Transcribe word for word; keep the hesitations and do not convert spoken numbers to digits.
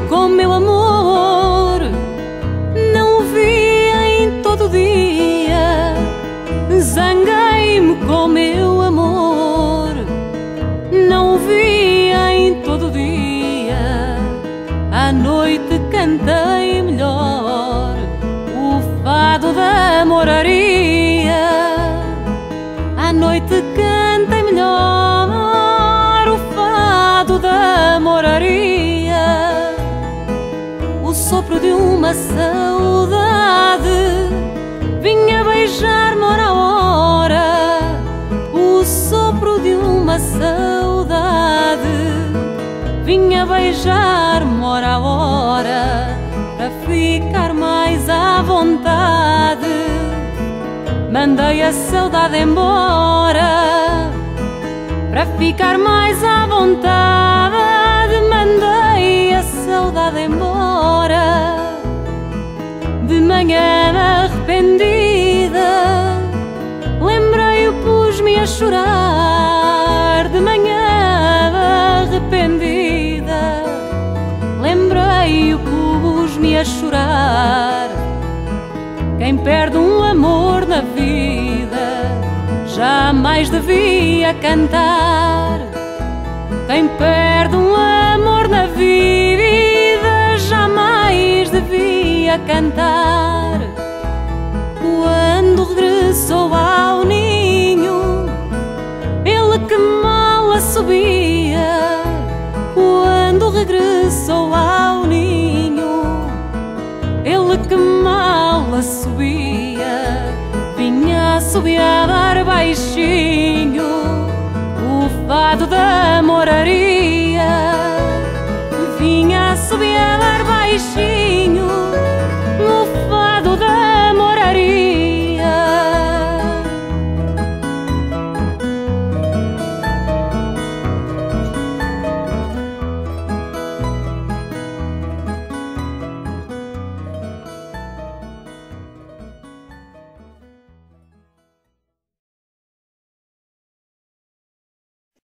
com meu amor, não o via em todo dia. Zanguei-me com meu amor, não o via em todo dia. À noite cantei melhor o fado da moraria. À noite cantei melhor o fado da moraria. O sopro de uma saudade vinha beijar-me hora a hora. O sopro de uma saudade vinha beijar-me hora a hora, para ficar mais à vontade. Mandei a saudade embora, para ficar mais à vontade. Mandei a saudade embora. De manhã arrependida, lembrei-o, pus-me a chorar. De manhã arrependida, lembrei-o, pus-me a chorar. Quem perde um amor na vida jamais devia cantar. Quem perde um amor na vida jamais devia cantar. Quando regressou ao ninho, ele que mal assobia. Quando regressou ao ninho, ele que mal assobia, vinha assobiar baixinho o fado da moraria. Vinha assobiar baixinho